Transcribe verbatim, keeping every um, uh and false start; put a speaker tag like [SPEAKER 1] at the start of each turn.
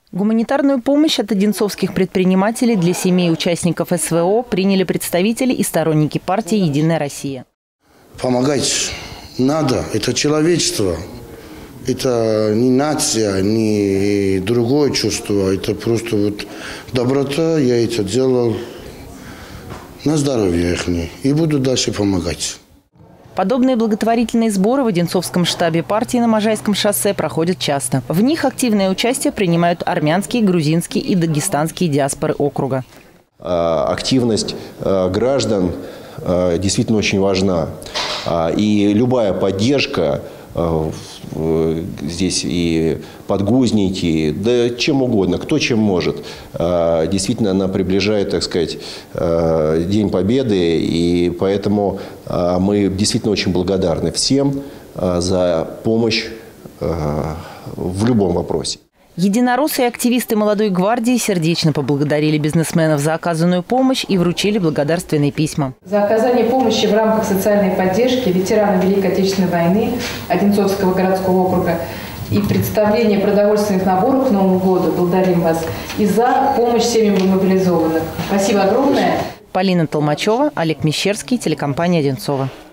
[SPEAKER 1] Гуманитарную помощь от одинцовских предпринимателей для семей участников эс вэ о приняли представители и сторонники партии «Единая Россия».
[SPEAKER 2] Помогать надо. Это человечество. Это не нация, не другое чувство. Это просто вот доброта. Я это делал на здоровье их. И буду дальше помогать.
[SPEAKER 1] Подобные благотворительные сборы в Одинцовском штабе партии на Можайском шоссе проходят часто. В них активное участие принимают армянские, грузинские и дагестанские диаспоры округа.
[SPEAKER 3] Активность граждан действительно очень важна. И любая поддержка, здесь и подгузники, да чем угодно, кто чем может. Действительно, она приближает, так сказать, День Победы, и поэтому мы действительно очень благодарны всем за помощь в любом вопросе.
[SPEAKER 1] Единороссы и активисты молодой гвардии сердечно поблагодарили бизнесменов за оказанную помощь и вручили благодарственные письма.
[SPEAKER 4] За оказание помощи в рамках социальной поддержки ветеранам Великой Отечественной войны Одинцовского городского округа и представление продовольственных наборов к Новому году благодарим вас и за помощь семьям мобилизованных. Спасибо огромное.
[SPEAKER 1] Полина Толмачева, Олег Мещерский, телекомпания «Одинцово».